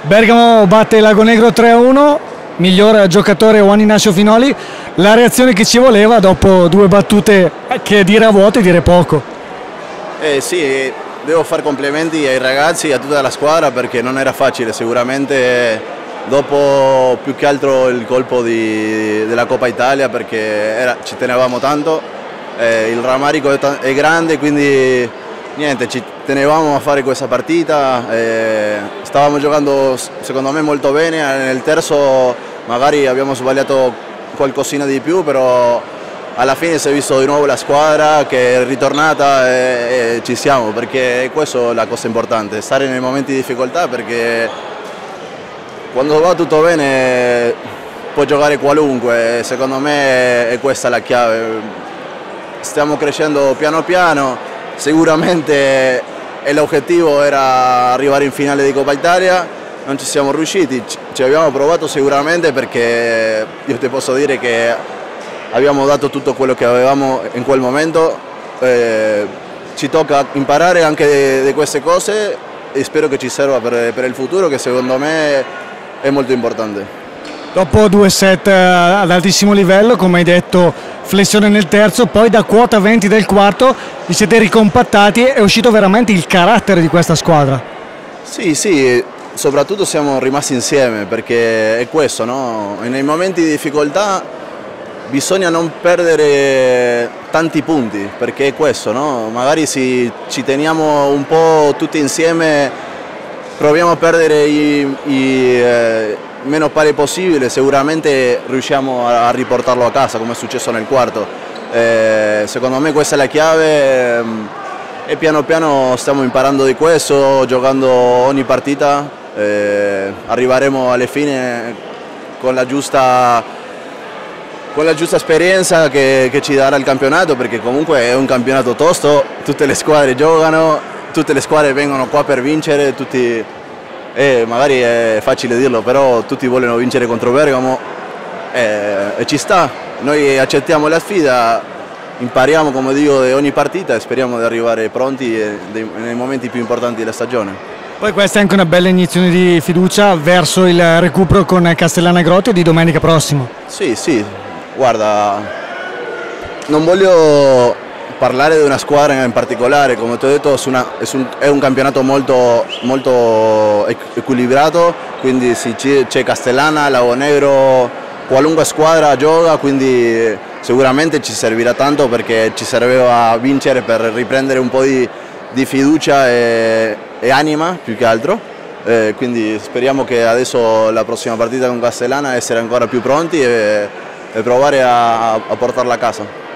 Bergamo batte Lagonegro 3-1, miglior giocatore Juan Ignacio Finoli, la reazione che ci voleva dopo due battute che dire a vuoto e dire poco. Sì, devo fare complimenti ai ragazzi e a tutta la squadra perché non era facile, sicuramente dopo più che altro il colpo della Coppa Italia perché ci tenevamo tanto, il rammarico è grande, quindi niente, ci tenevamo a fare questa partita, stavamo giocando secondo me molto bene, nel terzo magari abbiamo sbagliato qualcosina di più, però alla fine si è visto di nuovo la squadra che è ritornata e ci siamo, perché questa è la cosa importante, stare nei momenti di difficoltà, perché quando va tutto bene può giocare qualunque, secondo me è questa la chiave. Stiamo crescendo piano piano, sicuramente l'obiettivo era arrivare in finale di Coppa Italia, non ci siamo riusciti, ci abbiamo provato sicuramente perché io ti posso dire che abbiamo dato tutto quello che avevamo in quel momento, ci tocca imparare anche di queste cose e spero che ci serva per il futuro, che secondo me è molto importante. Dopo due set ad altissimo livello, come hai detto, flessione nel terzo, poi da quota 20 del quarto vi siete ricompattati e è uscito veramente il carattere di questa squadra. Sì, soprattutto siamo rimasti insieme perché è questo, no? Nei momenti di difficoltà bisogna non perdere tanti punti, perché è questo, no? Magari se ci teniamo un po' tutti insieme, proviamo a perdere i meno pali possibile, sicuramente riusciamo a riportarlo a casa come è successo nel quarto. Secondo me questa è la chiave e piano piano stiamo imparando di questo, giocando ogni partita, arriveremo alle fine con la giusta esperienza che ci darà il campionato, perché comunque è un campionato tosto, tutte le squadre giocano, tutte le squadre vengono qua per vincere, magari è facile dirlo, però tutti vogliono vincere contro Bergamo e ci sta, noi accettiamo la sfida, impariamo come dico di ogni partita e speriamo di arrivare pronti nei momenti più importanti della stagione. Poi questa è anche una bella iniezione di fiducia verso il recupero con Castellana Grotte di domenica prossima. Sì, guarda, non voglio parlare di una squadra in particolare, come ti ho detto è un campionato molto equilibrato, quindi c'è Castellana, Lagonegro, qualunque squadra gioca, quindi sicuramente ci servirà tanto perché ci serveva vincere per riprendere un po' di fiducia e anima più che altro, quindi speriamo che adesso la prossima partita con Castellana essere ancora più pronti e provare a portarla a casa.